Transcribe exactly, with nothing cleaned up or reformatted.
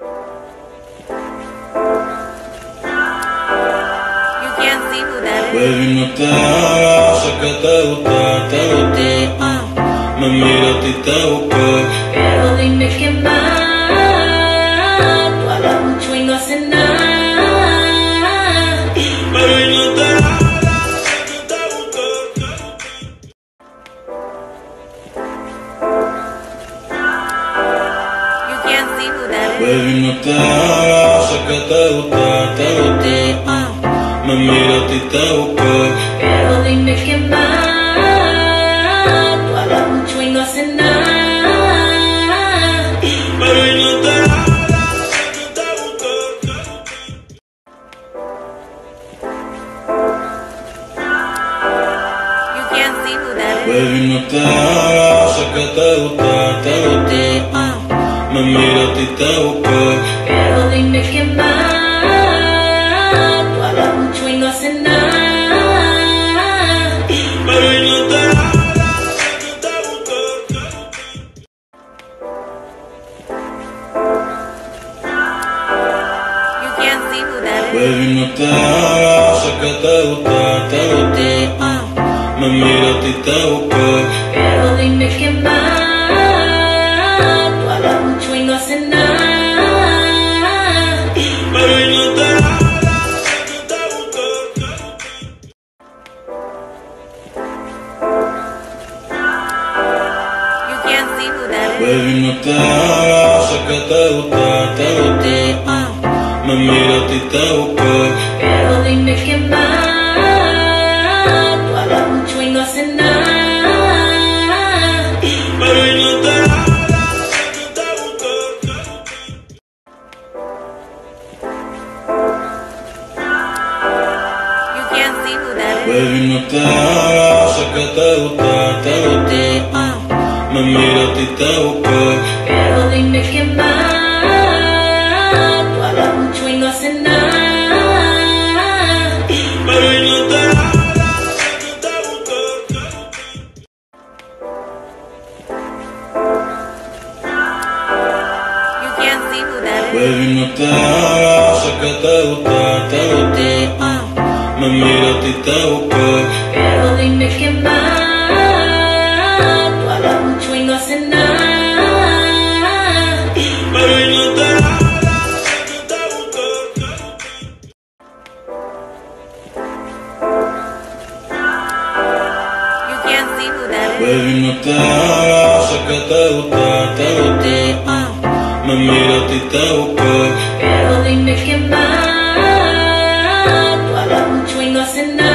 Baby, no te hagas, sé que te gusta, te gusta. Me mira a ti, te busqué. Pero dime qué más. Tú hablas mucho y no haces nada. Baby, no te hagas, sé que te busqué. You can't see who that is. Baby, no te hagas, sé que te gusta, te gusta. Me mira a ti, te busqué. Pero dime qué más. Tú hablas mucho y no haces nada. Baby, no te hagas, sé que te busqué. You can't see who that is. Baby, no te hagas, sé que te gusta, te gusta. Me mira a ti, te busqué. Pero dime qué más. Tú hablas mucho y no haces nada. Baby, no te hagas, sé que te busqué. You can't see who that is. Baby, no te hagas, sé que te gusta, te gusta. Me mira a ti, te busqué. Pero dime qué más. Tú hablas mucho y no haces nada. Baby, no te hagas, sé que te busqué. You can't see who that is. Baby, no te hagas, sé que te gusta, te gusta. Me mira a ti, te busqué. Pero dime qué más. Tú hablas mucho y no haces nada. Baby, no te hagas, sé que te busqué. You can't see who that is. Baby, no te hagas, sé que te gusta, te gusta. Me mira a ti, te busqué. Pero dime qué más. Tú hablas mucho y no haces nada. Baby, no te hagas, sé que te busqué. You can't see who that is. Baby, no te hagas, sé que te gusta, te gusta. Me mira a ti, te busqué. Pero dime qué más. Tú hablas mucho y no haces nada. Baby, no te hagas, sé que te busqué. You can't see who that is. Baby, no te hagas, sé que te gusta, te gusta. Me mira a ti, te busqué. Pero dime qué más. Tú hablas mucho y no haces nada.